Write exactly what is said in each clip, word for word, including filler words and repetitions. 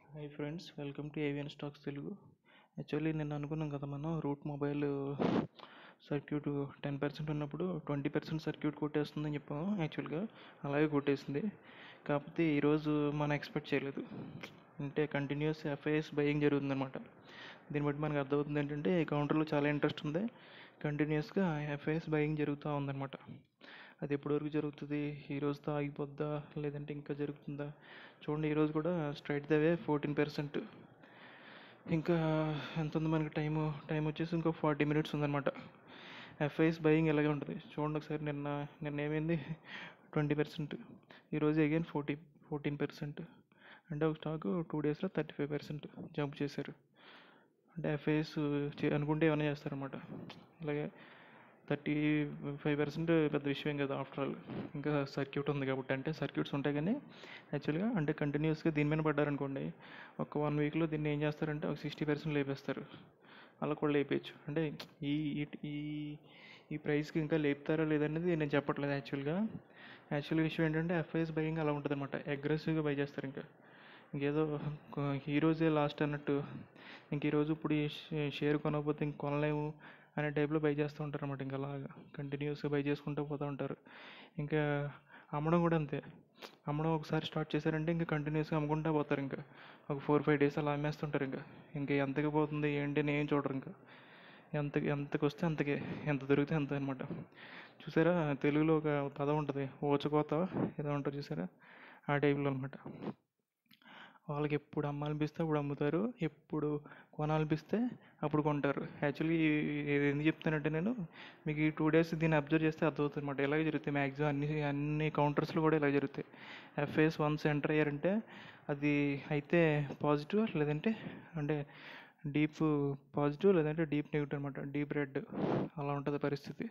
Hi friends, welcome to AVN stocks Telugu. Actually నేను అనుకున్నాం కదా, మనం root mobile circuit ten percent ఉన్నప్పుడు ట్వంటీ పర్సెంట్ సర్క్యూట్ కొట్టేస్తుందని చెప్పాము. యాక్చువల్గా అలాగే కొట్టేసింది. కాకపోతే ఈరోజు మనం ఎక్స్పెక్ట్ చేయలేదు. అంటే కంటిన్యూస్ ఎఫ్ఐఎస్ బయింగ్ జరుగుతుందన్నమాట. దీన్ని బట్టి మనకు అర్థమవుతుంది ఏంటంటే ఈ కౌంటర్లో చాలా ఇంట్రెస్ట్ ఉంది. కంటిన్యూస్గా ఎఫ్ఐఎస్ బయింగ్ జరుగుతూ ఉందన్నమాట. అది ఎప్పటివరకు జరుగుతుంది, ఈ రోజుతో ఆగిపోద్దా లేదంటే ఇంకా జరుగుతుందా చూడండి. ఈరోజు కూడా స్ట్రైట్ దవే ఫోర్టీన్ పర్సెంట్. ఇంకా ఎంత ఉంది మనకి టైము టైం వచ్చేసి ఇంకో ఫార్టీ మినిట్స్ ఉందన్నమాట. ఎఫ్ఐఎస్ బయింగ్ ఎలాగే ఉంటుంది చూడండి ఒకసారి. నిన్న నిన్న ఏమైంది, ట్వంటీ పర్సెంట్. ఈరోజు అగైన్ ఫోర్టీ ఫోర్టీన్ పర్సెంట్. అంటే ఒక స్టాక్ టూ డేస్లో థర్టీ ఫైవ్ పర్సెంట్ జంప్ చేశారు. అంటే ఎఫ్ఐఎస్ అనుకుంటే ఏమైనా చేస్తారన్నమాట. అలాగే థర్టీ ఫైవ్ పర్సెంట్ పెద్ద విషయం కదా ఆఫ్టర్ ఆల్. ఇంకా సర్క్యూట్ ఉంది కాబట్టి, అంటే సర్క్యూట్స్ ఉంటాయి కానీ యాక్చువల్గా అంటే కంటిన్యూస్గా దీని మీద పడ్డారనుకోండి, ఒక వన్ వీక్లో దీన్ని ఏం చేస్తారంటే ఒక సిక్స్టీ పర్సెంట్ లేపేస్తారు. అలా కూడా లేపేయచ్చు. అంటే ఈ ఈ ఈ ప్రైస్కి ఇంకా లేపుతారా లేదనేది నేను చెప్పట్లేదు. యాక్చువల్గా యాక్చువల్ విషయం ఏంటంటే ఎఫ్ఐఎస్ బయింగ్ అలా ఉంటుంది అనమాట. అగ్రెసివ్గా బై చేస్తారు. ఇంకా ఇంకేదో ఈరోజే లాస్ట్ అన్నట్టు, ఇంక ఈరోజు ఇప్పుడు ఈ షేర్ కొనకపోతే ఇంక కొనలేము అనే టైప్లో బై చేస్తూ ఉంటారు అనమాట. ఇంకా అలాగా కంటిన్యూస్గా బై చేసుకుంటూ పోతూ ఉంటారు. ఇంకా అమ్మడం కూడా అంతే. అమ్మడం ఒకసారి స్టార్ట్ చేశారంటే ఇంకా కంటిన్యూస్గా అమ్ముకుంటూ పోతారు. ఇంకా ఒక ఫోర్ ఫైవ్ డేస్ అలా అమ్మేస్తుంటారు. ఇంకా ఇంకా ఎంతకి పోతుంది ఏంటి అని ఏం చూడరు. ఇంకా ఎంత ఎంతకు వస్తే అంతకే, ఎంత దొరికితే అంత అనమాట. చూసారా, తెలుగులో ఒక పదం ఉంటుంది, ఓచకోత ఏదో ఉంటుంది చూసారా, ఆ టైప్లో అనమాట. వాళ్ళకి ఎప్పుడు అమ్మాలనిపిస్తే అప్పుడు అమ్ముతారు, ఎప్పుడు కొనాలనిపిస్తే అప్పుడు కొంటారు. యాక్చువల్లీ ఇది ఎందుకు చెప్తానంటే, నేను మీకు ఈ టూ డేస్ దీన్ని అబ్జర్వ్ చేస్తే అర్థమవుతుంది అనమాట. ఇలాగే జరుగుతాయి మ్యాక్సిమం అన్ని అన్ని కౌంటర్స్లో కూడా ఇలా జరుగుతాయి. ఎఫ్ఐఎస్ వన్స్ ఎంటర్ అయ్యారంటే అది అయితే పాజిటివ్, లేదంటే అంటే డీప్ పాజిటివ్ లేదంటే డీప్ నెగిటివ్ అనమాట. డీప్ రెడ్ అలా ఉంటుంది పరిస్థితి.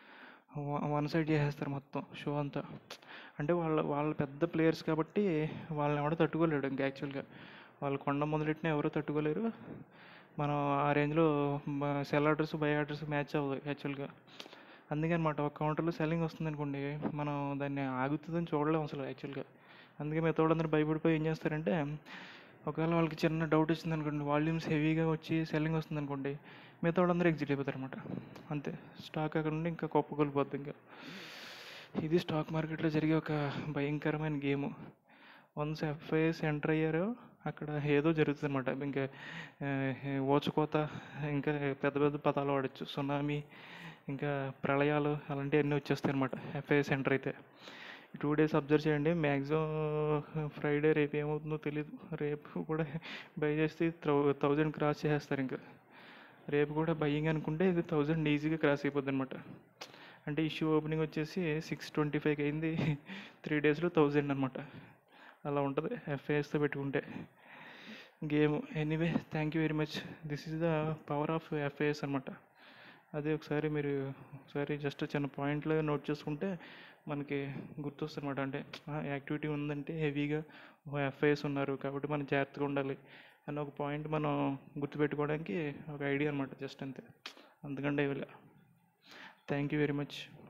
వన్ సైడ్ చేసేస్తారు మొత్తం షో అంతా. అంటే వాళ్ళ వాళ్ళ పెద్ద ప్లేయర్స్ కాబట్టి వాళ్ళని ఎవడో తట్టుకోలేడు. ఇంకా యాక్చువల్గా వాళ్ళు కొండ మొదలెట్టినా ఎవరో తట్టుకోలేరు. మనం ఆ రేంజ్లో sell orders buy orders match అవ్వదు యాక్చువల్గా. అందుకే అనమాట, ఒక కౌంటర్లో సెల్లింగ్ వస్తుంది అనుకోండి, మనం దాన్ని ఆగుతుందని చూడలేము అసలు యాక్చువల్గా. అందుకే మిగతా వాళ్ళందరూ భయపడిపోయి ఏం చేస్తారంటే, ఒకవేళ వాళ్ళకి చిన్న డౌట్ వచ్చింది అనుకోండి, వాల్యూమ్స్ హెవీగా వచ్చి సెల్లింగ్ వస్తుంది అనుకోండి, మిగతా వాళ్ళందరూ ఎగ్జిట్ అయిపోతారు అనమాట. అంతే, స్టాక్ అక్కడ నుండి ఇంకా కొప్పకొలిపోద్ది. ఇంకా ఇది స్టాక్ మార్కెట్లో జరిగే ఒక భయంకరమైన గేము. వన్స్ ఎఫ్ఐఎస్ ఎంటర్ అయ్యారో అక్కడ ఏదో జరుగుతుంది అనమాట. ఇంకా ఓచుకోత, ఇంకా పెద్ద పెద్ద పదాలు వాడచ్చు, సునామీ, ఇంకా ప్రళయాలు అలాంటివన్నీ వచ్చేస్తాయి అనమాట ఎఫ్ఐఎస్ ఎంటర్ అయితే. టూ డేస్ అబ్జర్వ్ చేయండి. మ్యాక్సిమం ఫ్రైడే రేపు ఏమవుతుందో తెలీదు. రేపు కూడా బై చేస్తే థౌజండ్ క్రాస్ చేసేస్తారు. ఇంకా రేపు కూడా బయ్యింగ్ అనుకుంటే ఇది థౌజండ్ ఈజీగా క్రాస్ అయిపోద్ది అనమాట. అంటే ఇష్యూ ఓపెనింగ్ వచ్చేసి సిక్స్ ట్వంటీ ఫైవ్కి అయింది, త్రీ డేస్లో థౌజండ్ అనమాట. అలా ఉంటుంది ఎఫ్ఐఎస్తో పెట్టుకుంటే game. Anyway, thank you very much. This is the power of FIS అనమాట. అదే ఒకసారి మీరు ఒకసారి జస్ట్ చిన్న పాయింట్లో నోట్ చేసుకుంటే మనకి గుర్తొస్తుంది అనమాట. అంటే యాక్టివిటీ ఉందంటే హెవీగా ఎఫ్ఐఎస్ ఉన్నారు కాబట్టి మనం జాగ్రత్తగా ఉండాలి అని ఒక పాయింట్ మనం గుర్తుపెట్టుకోవడానికి ఒక ఐడియా అనమాట, జస్ట్ అంతే. అందుకంటే ఇవ్వలే. Thank you very much.